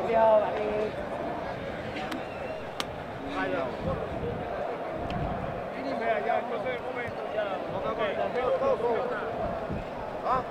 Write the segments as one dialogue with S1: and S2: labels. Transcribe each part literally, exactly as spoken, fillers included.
S1: Gracias, Dani.
S2: Vea, ya, entonces, un momento, ya. ¿Ah?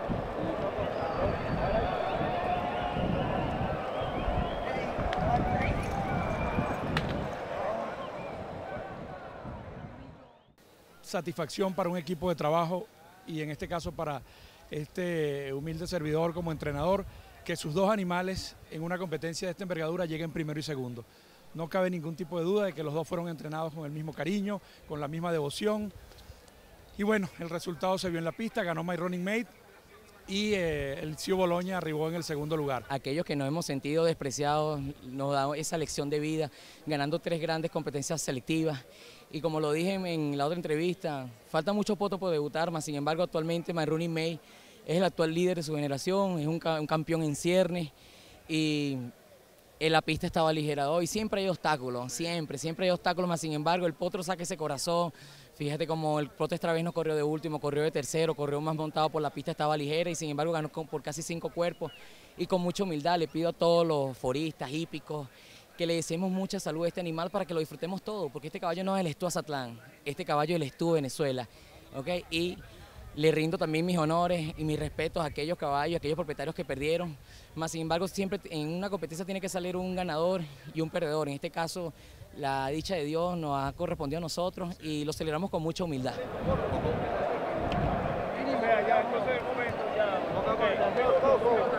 S3: Satisfacción para un equipo de trabajo y en este caso para este humilde servidor como entrenador, que sus dos animales en una competencia de esta envergadura lleguen primero y segundo. No cabe ningún tipo de duda de que los dos fueron entrenados con el mismo cariño, con la misma devoción. Y bueno, el resultado se vio en la pista, ganó My Running Mate y eh, el C I O Bologna arribó en el segundo lugar.
S4: Aquellos que nos hemos sentido despreciados nos da esa lección de vida, ganando tres grandes competencias selectivas. Y como lo dije en la otra entrevista, falta mucho poto por debutar, mas sin embargo actualmente My Running Mate es el actual líder de su generación, es un, un campeón en ciernes y en la pista estaba aligerado y siempre hay obstáculos, siempre, siempre hay obstáculos, mas sin embargo el potro saca ese corazón. Fíjate como el Prote esta vez no corrió de último, corrió de tercero, corrió más montado por la pista, estaba ligera y sin embargo ganó con, por casi cinco cuerpos y con mucha humildad. Le pido a todos los foristas, hípicos, que le deseemos mucha salud a este animal para que lo disfrutemos todo, porque este caballo no es el Estú Azatlán, este caballo es el Estú Venezuela, ¿okay? Y le rindo también mis honores y mis respetos a aquellos caballos, a aquellos propietarios que perdieron, más sin embargo siempre en una competencia tiene que salir un ganador y un perdedor, en este caso la dicha de Dios nos ha correspondido a nosotros y lo celebramos con mucha humildad.
S2: Vea, ya, entonces, un momento, ya.